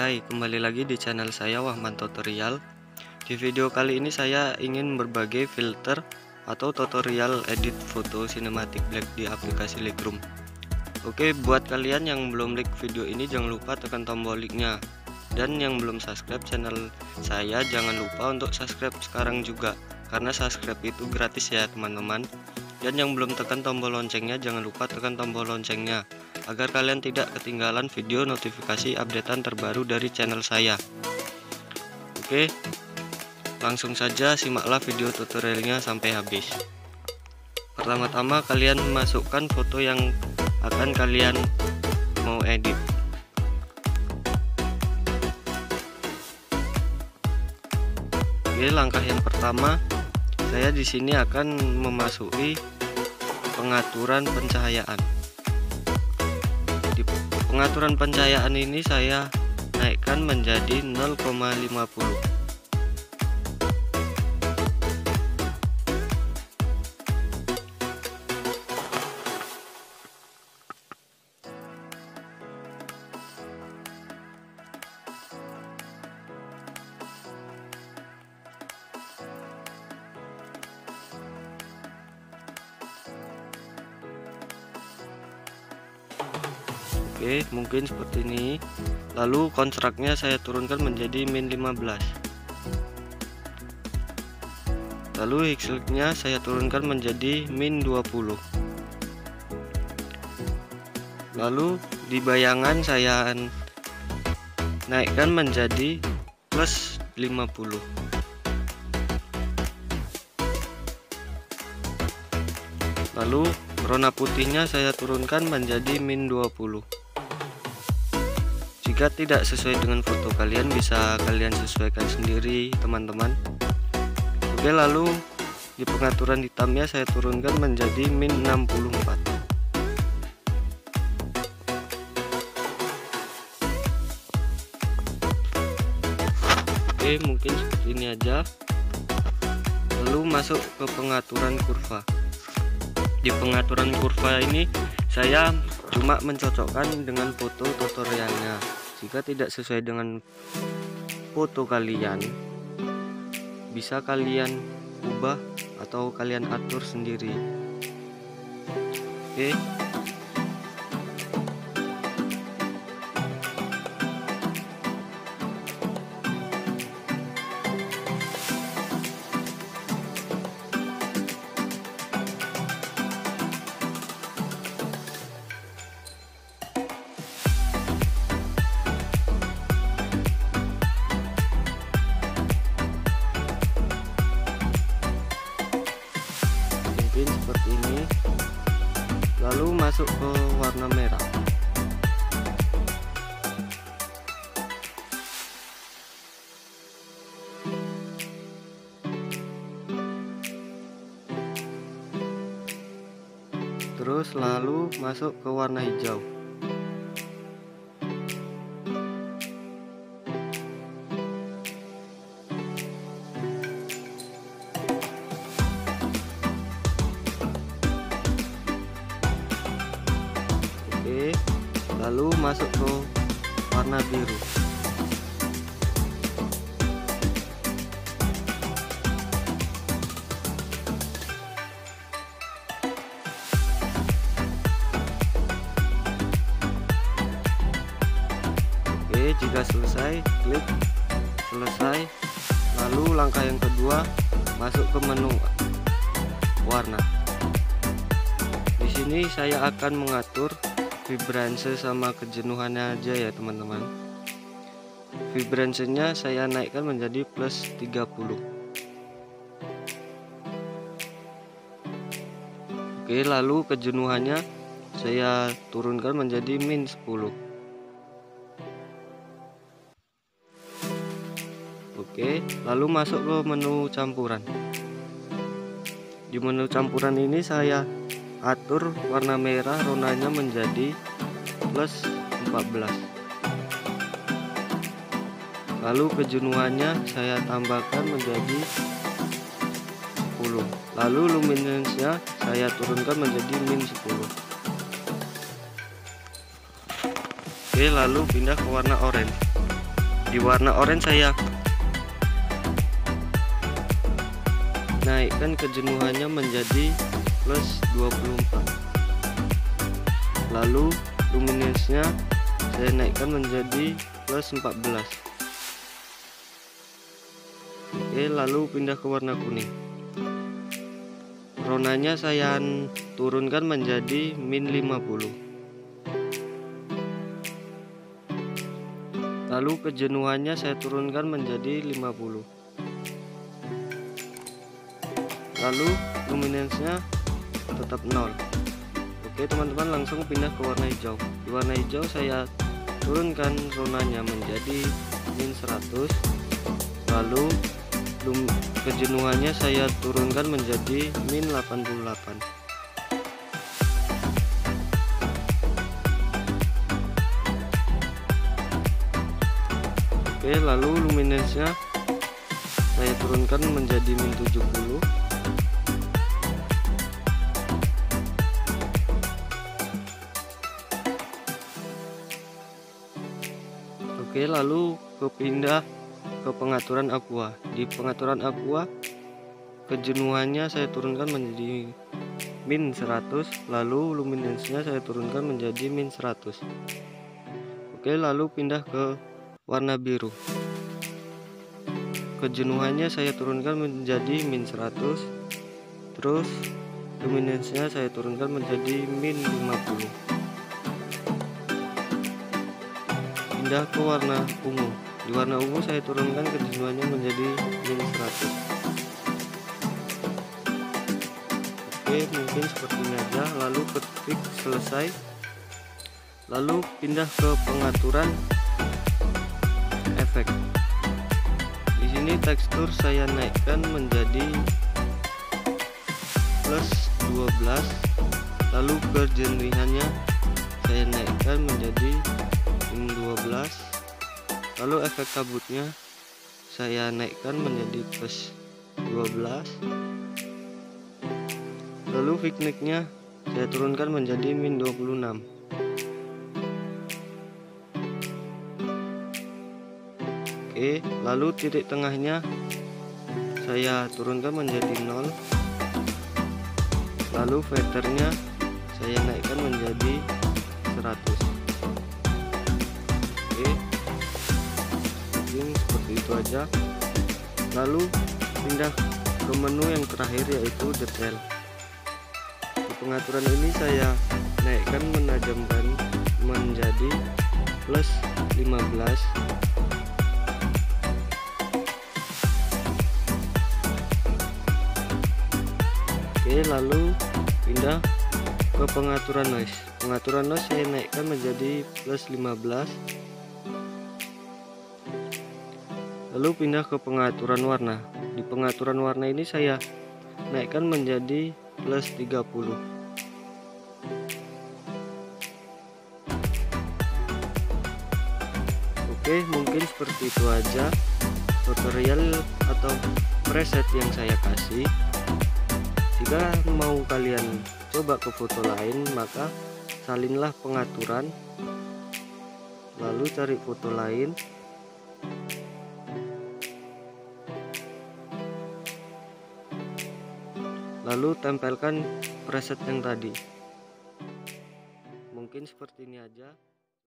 Hai, kembali lagi di channel saya Wahman Tutorial. Di video kali ini saya ingin berbagi filter atau tutorial edit foto sinematik black di aplikasi Lightroom. Oke, buat kalian yang belum like video ini jangan lupa tekan tombol like-nya. Dan yang belum subscribe channel saya jangan lupa untuk subscribe sekarang juga, karena subscribe itu gratis ya teman-teman. Dan yang belum tekan tombol loncengnya jangan lupa tekan tombol loncengnya agar kalian tidak ketinggalan video notifikasi updatean terbaru dari channel saya. Oke, langsung saja simaklah video tutorialnya sampai habis. Pertama-tama kalian masukkan foto yang akan kalian mau edit. Oke, langkah yang pertama saya di sini akan memasuki pengaturan pencahayaan. Di pengaturan pencahayaan ini saya naikkan menjadi 0,50. Oke, mungkin seperti ini. Lalu konstraknya saya turunkan menjadi min 15. Lalu X-nya saya turunkan menjadi min 20. Lalu di bayangan saya naikkan menjadi plus 50. Lalu warna putihnya saya turunkan menjadi min 20. Jika tidak sesuai dengan foto kalian, bisa kalian sesuaikan sendiri teman-teman. Oke, lalu di pengaturan hitamnya saya turunkan menjadi min 64. Oke, mungkin seperti ini aja. Lalu masuk ke pengaturan kurva. Di pengaturan kurva ini saya cuma mencocokkan dengan foto tutorialnya. Jika tidak sesuai dengan foto kalian, bisa kalian ubah atau kalian atur sendiri. Oke. Seperti ini. Lalu masuk ke warna merah. Terus lalu masuk ke warna hijau. Lalu masuk ke warna biru. Oke, jika selesai, klik selesai. Lalu langkah yang kedua, masuk ke menu warna. Di sini saya akan mengatur vibransi sama kejenuhannya aja ya teman-teman. Vibransinya saya naikkan menjadi plus 30. Oke, lalu kejenuhannya saya turunkan menjadi min 10. Oke, lalu masuk ke menu campuran. Di menu campuran ini saya atur warna merah ronanya menjadi plus 14. Lalu kejenuhannya saya tambahkan menjadi 10. Lalu luminance-nya saya turunkan menjadi min 10. Oke, lalu pindah ke warna orange. Di warna oranye saya naikkan kejenuhannya menjadi plus 24. Lalu luminance-nya saya naikkan menjadi plus 14. Oke, lalu pindah ke warna kuning. Ronanya saya turunkan menjadi min 50. Lalu kejenuhannya saya turunkan menjadi 50. Lalu luminance-nya tetap 0. Oke teman-teman, langsung pindah ke warna hijau. Di warna hijau saya turunkan ronanya menjadi min 100. Lalu kejenuhannya saya turunkan menjadi min 88. Oke, lalu luminance-nya saya turunkan menjadi min 70. Oke, lalu pindah ke pengaturan aqua. Di pengaturan aqua kejenuhannya saya turunkan menjadi min 100, lalu luminance-nya saya turunkan menjadi min 100. Oke, lalu pindah ke warna biru. Kejenuhannya saya turunkan menjadi min 100, terus luminance-nya saya turunkan menjadi min 50. Pindah ke warna ungu. Di warna ungu saya turunkan kejenuhannya menjadi min 100. Oke, mungkin seperti ini aja. Lalu ketik selesai. Lalu pindah ke pengaturan efek. Di sini tekstur saya naikkan menjadi plus 12. Lalu kejenihannya saya naikkan menjadi min 12. Lalu efek kabutnya saya naikkan menjadi plus 12. Lalu vignetic-nya saya turunkan menjadi min 26. Oke, lalu titik tengahnya saya turunkan menjadi 0. Lalu feathernya saya naikkan menjadi 100. Oke, mungkin seperti itu aja. Lalu pindah ke menu yang terakhir, yaitu detail. Di pengaturan ini saya naikkan menajamkan menjadi plus 15. Oke, lalu pindah ke pengaturan noise. Pengaturan noise saya naikkan menjadi plus 15. Lalu pindah ke pengaturan warna. Di pengaturan warna ini saya naikkan menjadi plus 30. Oke, mungkin seperti itu aja tutorial atau preset yang saya kasih. Jika mau kalian coba ke foto lain, maka salinlah pengaturan, lalu cari foto lain, lalu tempelkan preset yang tadi. Mungkin seperti ini aja.